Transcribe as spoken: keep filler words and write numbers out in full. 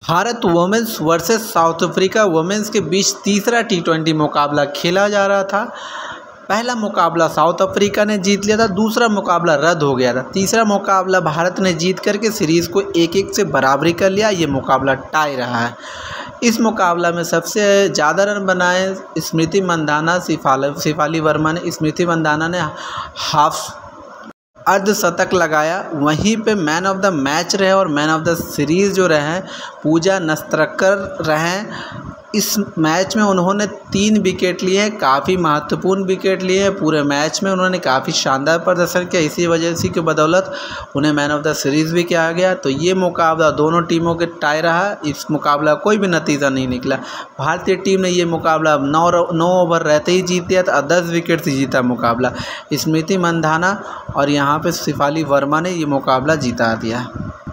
Bharat women's versus South Africa women's के बीच तीसरा टी ट्वेंटी मुकाबला खेला जा रहा था। पहला मुकाबला साउथ अफ्रीका ने जीत लिया था, दूसरा मुकाबला रद्द हो गया था। तीसरा मुकाबला भारत ने जीत करके सीरीज़ को एक एक से बराबरी कर लिया। ये मुकाबला टाई रहा है। इस मुकाबला में सबसे ज़्यादा रन बनाए स्मृति मंधाना, शिफाली वर्मा ने। स्मृति मंधाना ने हाफ अर्धशतक लगाया। वहीं पे मैन ऑफ द मैच रहे और मैन ऑफ द सीरीज़ जो रहे पूजा नस्त्रकर रहे। इस मैच में उन्होंने तीन विकेट लिए, काफ़ी महत्वपूर्ण विकेट लिए। पूरे मैच में उन्होंने काफ़ी शानदार प्रदर्शन किया। इसी वजह से की बदौलत उन्हें मैन ऑफ द सीरीज़ भी किया गया। तो ये मुकाबला दोनों टीमों के टाई रहा। इस मुकाबला कोई भी नतीजा नहीं निकला। भारतीय टीम ने ये मुकाबला नौ नौ ओवर रहते ही जीत दिया था। दस विकेट से जीता मुकाबला। स्मृति मंधाना और यहाँ पे शिफाली वर्मा ने ये मुकाबला जीता दिया।